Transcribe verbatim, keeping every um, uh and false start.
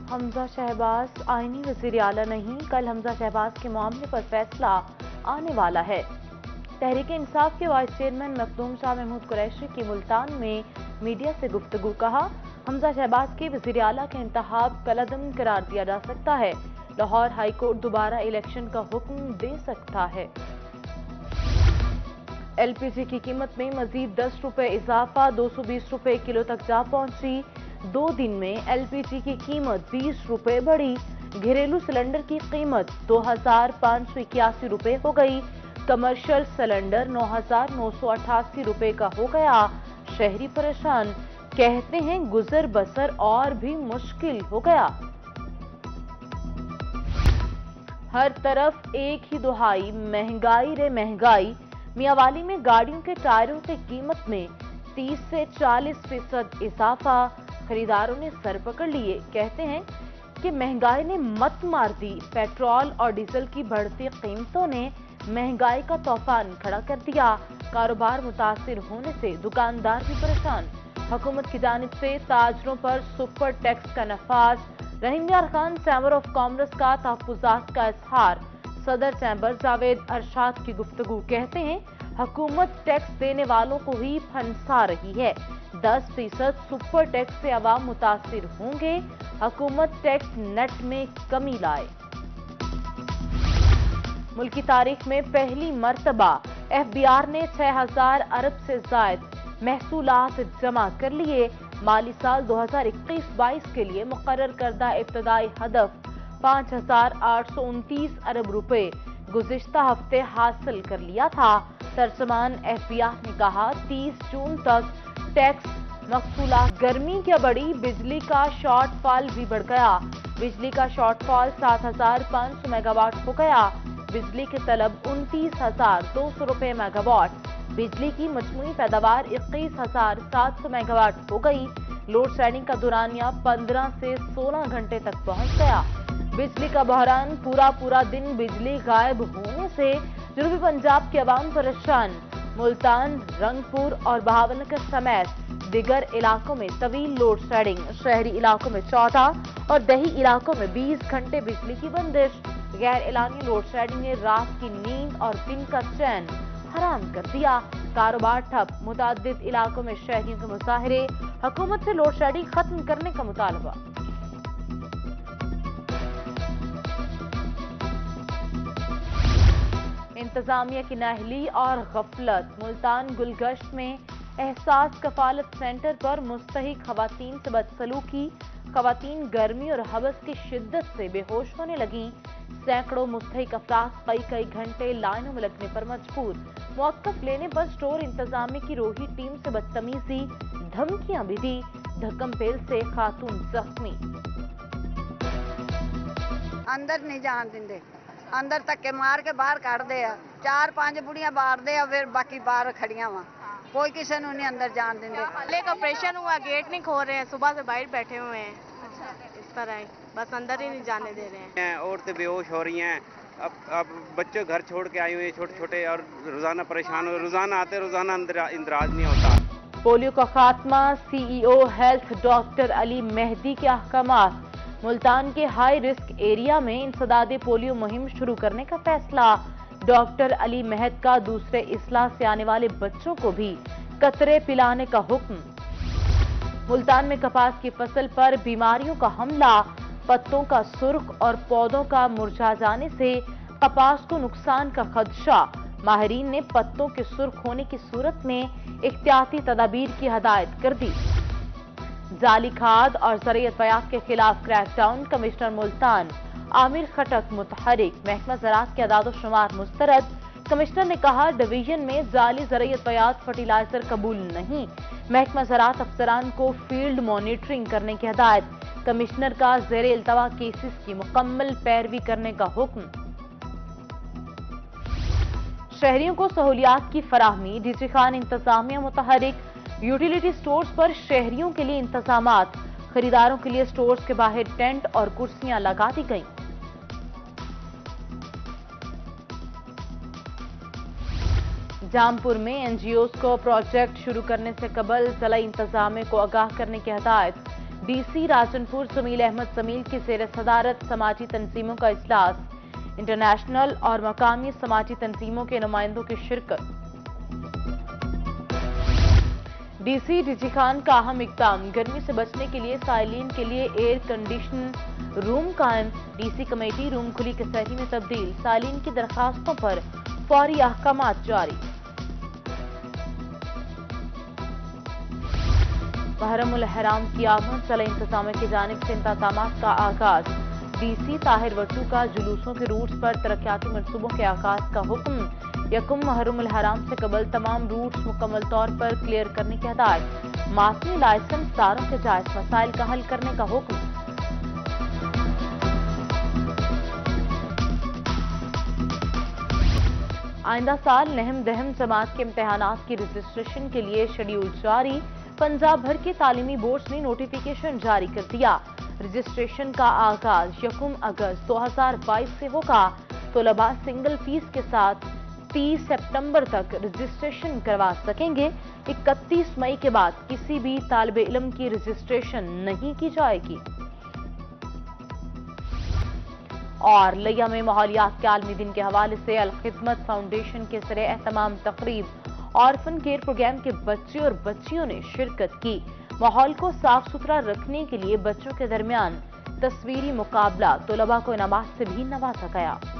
हमजा शहबाज आईनी वज़ीर आला नहीं, कल हमजा शहबाज के मामले पर फैसला आने वाला है। तहरीक इंसाफ के वाइस चेयरमैन मखदूम शाह महमूद कुरैशी की मुल्तान में मीडिया से गुफ्तगू। कहा, हमजा शहबाज के वज़ीर आला का इंतखाब कलअदम करार दिया जा सकता है। लाहौर हाई कोर्ट दोबारा इलेक्शन का हुक्म दे सकता है। एल पी जी की कीमत में मजीद दस रुपए इजाफा, दो सौ बीस रुपए किलो तक जा पहुंची। दो दिन में एल पी जी की कीमत बीस रुपए बढ़ी। घरेलू सिलेंडर की कीमत दो हजार पाँच सौ इक्यासी रुपए हो गई। कमर्शियल सिलेंडर नौ हजार नौ सौ अट्ठासी रुपए का हो गया। शहरी परेशान, कहते हैं गुजर बसर और भी मुश्किल हो गया। हर तरफ एक ही दुहाई, महंगाई रे महंगाई। मियांवाली में गाड़ियों के टायरों की कीमत में तीस से चालीस फीसद इजाफा। खरीदारों ने सर पकड़ लिए, कहते हैं कि महंगाई ने मत मार दी। पेट्रोल और डीजल की बढ़ती कीमतों ने महंगाई का तूफान खड़ा कर दिया। कारोबार मुतासिर होने से दुकानदार भी परेशान। हुकूमत की जानिब से ताजरों पर सुपर टैक्स का नफाज। रहीम यार खान चैम्बर ऑफ कॉमर्स का तहफ्फुजात का इजहार। सदर चैम्बर जावेद अरशाद की गुफ्तगू, कहते हैं हुकूमत टैक्स देने वालों को ही फंसा रही है। दस फीसद सुपर टैक्स से अवाम मुतासिर होंगे। हुकूमत टैक्स नेट में कमी लाए। मुल्क की तारीख में पहली मर्तबा एफ बी आर ने छह हजार अरब से जायद महसूलात जमा कर लिए। माली साल दो हजार इक्कीस बाईस के लिए मुकर्रर करदा इब्तदाई हदफ पाँच हजार आठ सौ उनतीस अरब रुपए गुज़िश्ता हफ्ते हासिल कर लिया था। तर्जमान एफ बी आर ने कहा, तीस जून तक टैक्स मकसूलात। गर्मी क्या बढ़ी, बिजली का शॉर्टफॉल भी बढ़ गया। बिजली का शॉर्टफॉल सात हजार पाँच सौ मेगावाट हो गया। बिजली की तलब उनतीस हजार दो सौ रुपए मेगावाट। बिजली की मजमूई पैदावार इक्कीस हजार सात सौ मेगावाट हो गई। लोड शेडिंग का दुरानिया पंद्रह से सोलह घंटे तक पहुंच गया। बिजली का बहरान, पूरा पूरा दिन बिजली गायब होने से जनूबी पंजाब के अवाम परेशान। मुल्तान, रंगपुर और बहावलनगर समेत दिगर इलाकों में तवील लोड शेडिंग। शहरी इलाकों में चौदह और दही इलाकों में बीस घंटे बिजली की बंदिश। गैर एलानी लोड शेडिंग ने रात की नींद और दिन का चैन हराम कर दिया। कारोबार ठप, मुतादिद इलाकों में शहरियों के मुजाहरे। हुकूमत से लोड शेडिंग खत्म करने का मुतालबा। इंतजामिया की नाअहली और गफलत। मुल्तान गुलगश्त में एहसास कफालत सेंटर पर मुस्तहिक खवातीन से बदसलूकी। खवातीन गर्मी और हवस की शिद्दत से बेहोश होने लगी। सैकड़ों मुस्तहिक अफराद कई कई घंटे लाइनों में लगने पर मजबूर। मौक़िफ़ लेने पर स्टोर इंतजामिया की रोही टीम से बदतमीजी, धमकियां भी दी। धक्कमपेल से खातून जख्मी। अंदर नहीं जान देंगे, अंदर तक के मार के बाहर काट दे। चार पांच बुढ़ियां बाहर दे, फिर बाकी बाहर खड़ियां वहां। कोई किसी ने नहीं अंदर जान देंगे। हल्ले का ऑपरेशन हुआ, गेट नहीं खोल रहे हैं, सुबह से बाहर बैठे हुए हैं। इस तरह है, बस अंदर ही नहीं जाने दे रहे हैं। औरतें बेहोश हो रही हैं। अब अब बच्चे घर छोड़ के आए हुए हैं छोटे छोटे, और रोजाना परेशान हो, रोजाना आते रोजाना इंदराज नहीं होता। पोलियो का खात्मा, C E O health doctor Ali Mehdi के अहकामात। मुल्तान के हाई रिस्क एरिया में इंसदादे पोलियो मुहिम शुरू करने का फैसला। डॉक्टर अली मेहद का दूसरे इस्लाह से आने वाले बच्चों को भी कतरे पिलाने का हुक्म। मुल्तान में कपास की फसल पर बीमारियों का हमला। पत्तों का सुर्ख और पौधों का मुरझा जाने से कपास को नुकसान का खदशा। माहिरीन ने पत्तों के सुर्ख होने की सूरत में एहतियाती तदाबीर की हदायत कर दी। जाली खाद और ज़राअत बयात के खिलाफ क्रैकडाउन। कमिश्नर मुल्तान आमिर खटक मुतहरिक। महकमा ज़राअत के अदाद शुमार मुस्तरद। कमिश्नर ने कहा, डिवीजन में जाली ज़राअत बयात फर्टिलाइजर कबूल नहीं। महकमा ज़राअत अफसरान को फील्ड मॉनिटरिंग करने की हदायत। कमिश्नर का ज़ेर इल्तवा केसेस की मुकम्मल पैरवी करने का हुक्म। शहरियों को सहूलियात की फराहमी। डीजी खान इंतजामिया मुतहरिक। यूटिलिटी स्टोर्स पर शहरियों के लिए इंतजामात। खरीदारों के लिए स्टोर्स के बाहर टेंट और कुर्सियां लगा दी गईं। जामपुर में एन जी ओज़ को प्रोजेक्ट शुरू करने से कबल जिला इंतजामिया को आगाह करने की हदायत। डी सी राजनपुर जमील अहमद जमील की जेर सदारत समाजी तंजीमों का इजलास, इंटरनेशनल और मकामी समाजी तंजीमों के नुमाइंदों की शिरकत। डीसी डीजी खान का अहम इकदाम, गर्मी से बचने के लिए साइलिन के लिए एयर कंडीशन रूम कायम, डीसी कमेटी रूम खुली कचहरी में तब्दील, साइलिन की दरखास्तों पर फौरी अहकामात जारी। मुहर्रमुल हराम की आमद, जिला इंतजामिया की जानिब से इंतजामात का आगाज, डीसी ताहिर वट्टू का जुलूसों के रूट्स पर तरक्याती मंसूबों के आगाज का हुक्म, यकुम मुहर्रमुल हराम से कबल तमाम रूट्स मुकम्मल तौर पर क्लियर करने की हदायत, मासनी लाइसेंस दारों के जायज मसाइल का हल करने का हुक्म। आइंदा साल नहम दहम जमात के इम्तिहानात की रजिस्ट्रेशन के लिए शेड्यूल जारी, पंजाब भर के तालीमी बोर्ड्स ने नोटिफिकेशन जारी कर दिया। रजिस्ट्रेशन का आगाज यकुम अगस्त दो हजार बाईस से होगा। तलबा सिंगल फीस के साथ तीस सितंबर तक रजिस्ट्रेशन करवा सकेंगे। इकतीस मई के बाद किसी भी तालिब इल्म की रजिस्ट्रेशन नहीं की जाएगी। और लिया में माहौलियात के आलमी दिन के हवाले से अल खिदमत फाउंडेशन के सरे एहतमाम तकरीब ऑर्फन केयर प्रोग्राम के बच्चे और बच्चियों ने शिरकत की। माहौल को साफ सुथरा रखने के लिए बच्चों के दरमियान तस्वीरी मुकाबला, तलबा को इनामात से भी नवाजा गया।